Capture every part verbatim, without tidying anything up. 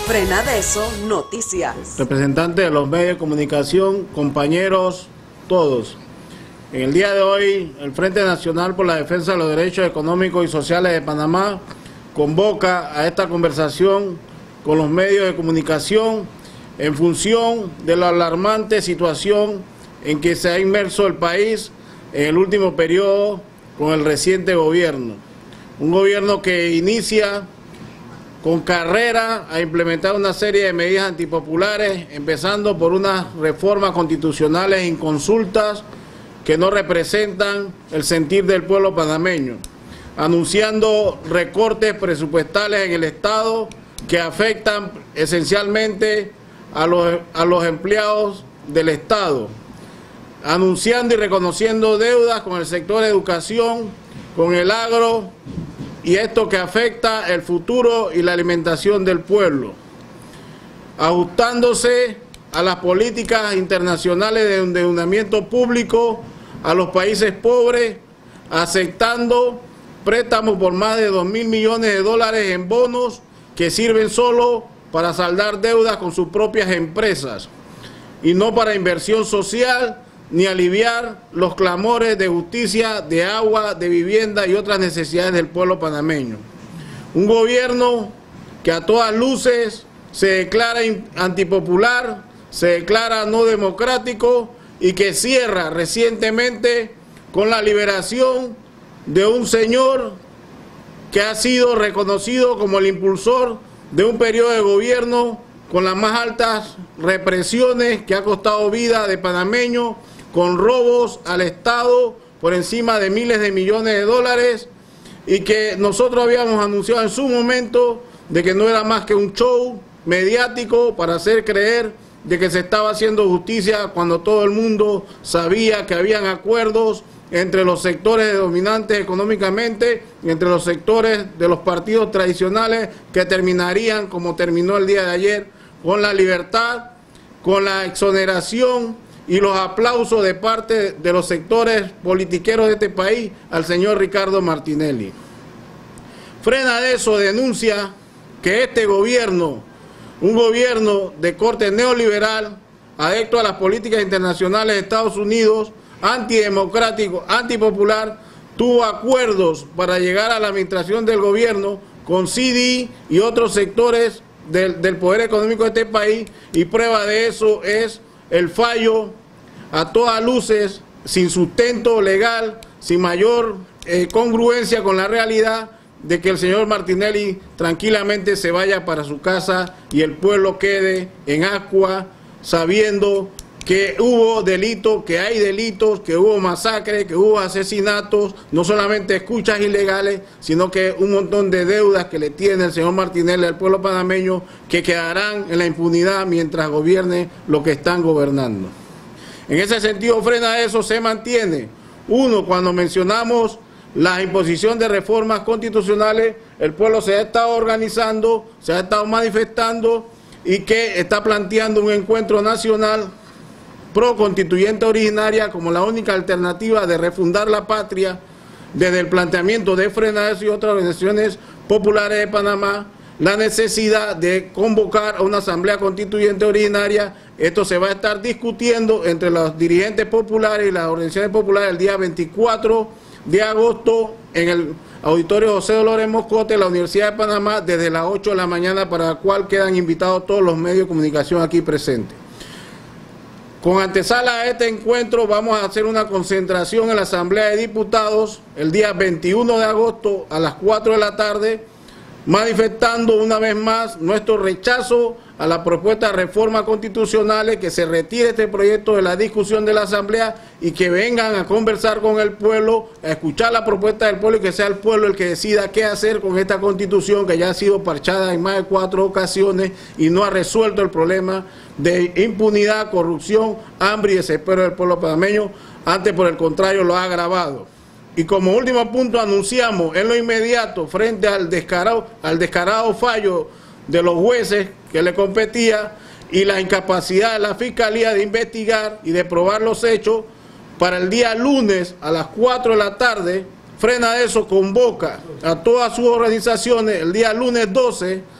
Frenadeso Noticias. Representantes de los medios de comunicación, compañeros, todos. En el día de hoy, el Frente Nacional por la Defensa de los Derechos Económicos y Sociales de Panamá convoca a esta conversación con los medios de comunicación en función de la alarmante situación en que se ha inmerso el país en el último periodo con el reciente gobierno. Un gobierno que inicia con carrera a implementar una serie de medidas antipopulares, empezando por unas reformas constitucionales inconsultas que no representan el sentir del pueblo panameño, anunciando recortes presupuestales en el Estado que afectan esencialmente a los, a los empleados del Estado, anunciando y reconociendo deudas con el sector de educación, con el agro, y esto que afecta el futuro y la alimentación del pueblo, ajustándose a las políticas internacionales de endeudamiento público a los países pobres, aceptando préstamos por más de dos mil millones de dólares en bonos que sirven solo para saldar deudas con sus propias empresas y no para inversión social ni aliviar los clamores de justicia, de agua, de vivienda y otras necesidades del pueblo panameño. Un gobierno que a todas luces se declara antipopular, se declara no democrático y que cierra recientemente con la liberación de un señor que ha sido reconocido como el impulsor de un periodo de gobierno con las más altas represiones que ha costado vida de panameños, con robos al Estado por encima de miles de millones de dólares, y que nosotros habíamos anunciado en su momento de que no era más que un show mediático para hacer creer de que se estaba haciendo justicia cuando todo el mundo sabía que habían acuerdos entre los sectores dominantes económicamente y entre los sectores de los partidos tradicionales que terminarían como terminó el día de ayer, con la libertad, con la exoneración y los aplausos de parte de los sectores politiqueros de este país al señor Ricardo Martinelli. Frenadeso denuncia que este gobierno, un gobierno de corte neoliberal, adepto a las políticas internacionales de Estados Unidos, antidemocrático, antipopular, tuvo acuerdos para llegar a la administración del gobierno con C D I y otros sectores del, del poder económico de este país, y prueba de eso es el fallo a todas luces, sin sustento legal, sin mayor eh, congruencia con la realidad, de que el señor Martinelli tranquilamente se vaya para su casa y el pueblo quede en ascuas, sabiendo que hubo delitos, que hay delitos, que hubo masacres, que hubo asesinatos, no solamente escuchas ilegales, sino que un montón de deudas que le tiene el señor Martinelli al pueblo panameño, que quedarán en la impunidad mientras gobierne lo que están gobernando. En ese sentido, Frenadeso se mantiene. Uno, cuando mencionamos la imposición de reformas constitucionales, el pueblo se ha estado organizando, se ha estado manifestando y que está planteando un encuentro nacional pro constituyente originaria como la única alternativa de refundar la patria, desde el planteamiento de Frenadeso y otras organizaciones populares de Panamá, la necesidad de convocar a una asamblea constituyente originaria. Esto se va a estar discutiendo entre los dirigentes populares y las organizaciones populares el día veinticuatro de agosto en el Auditorio José Dolores Moscote de la Universidad de Panamá desde las ocho de la mañana, para la cual quedan invitados todos los medios de comunicación aquí presentes. Con antesala a este encuentro vamos a hacer una concentración en la Asamblea de Diputados el día veintiuno de agosto a las cuatro de la tarde, manifestando una vez más nuestro rechazo a la propuesta de reformas constitucionales, que se retire este proyecto de la discusión de la Asamblea y que vengan a conversar con el pueblo, a escuchar la propuesta del pueblo y que sea el pueblo el que decida qué hacer con esta Constitución que ya ha sido parchada en más de cuatro ocasiones y no ha resuelto el problema de impunidad, corrupción, hambre y desespero del pueblo panameño. Antes, por el contrario, lo ha agravado. Y como último punto, anunciamos en lo inmediato, frente al descarado, al descarado fallo de los jueces que le competía y la incapacidad de la Fiscalía de investigar y de probar los hechos, para el día lunes a las cuatro de la tarde, Frenadeso convoca a todas sus organizaciones el día lunes doce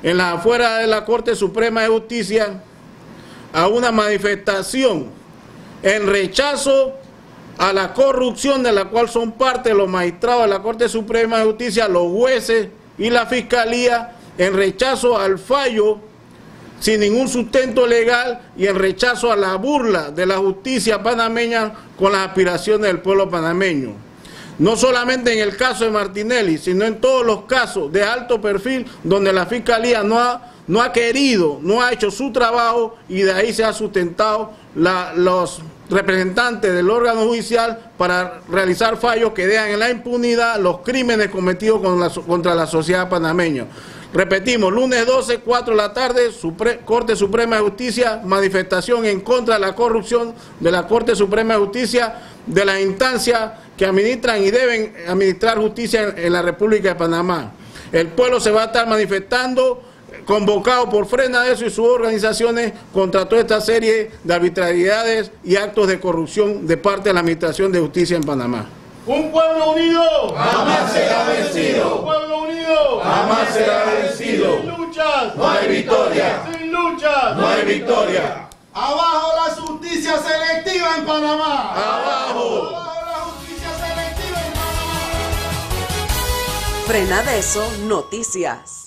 en las afueras de la Corte Suprema de Justicia a una manifestación en rechazo a la corrupción de la cual son parte los magistrados de la Corte Suprema de Justicia, los jueces y la Fiscalía, en rechazo al fallo sin ningún sustento legal y en rechazo a la burla de la justicia panameña con las aspiraciones del pueblo panameño. No solamente en el caso de Martinelli, sino en todos los casos de alto perfil donde la Fiscalía no ha, no ha querido, no ha hecho su trabajo y de ahí se ha sustentado la, los representantes del órgano judicial para realizar fallos que dejan en la impunidad los crímenes cometidos con la, contra la sociedad panameña. Repetimos, lunes doce, cuatro de la tarde, Supre- Corte Suprema de Justicia, manifestación en contra de la corrupción de la Corte Suprema de Justicia, de las instancias que administran y deben administrar justicia en, en la República de Panamá. El pueblo se va a estar manifestando, convocado por Frena de Eso y sus organizaciones contra toda esta serie de arbitrariedades y actos de corrupción de parte de la Administración de Justicia en Panamá. Un pueblo unido jamás será vencido. Un pueblo unido jamás será vencido. Sin luchas no hay victoria. Sin luchas no hay victoria. Abajo la justicia selectiva en Panamá. Abajo. Abajo la justicia selectiva en Panamá. Frena de Eso, Noticias.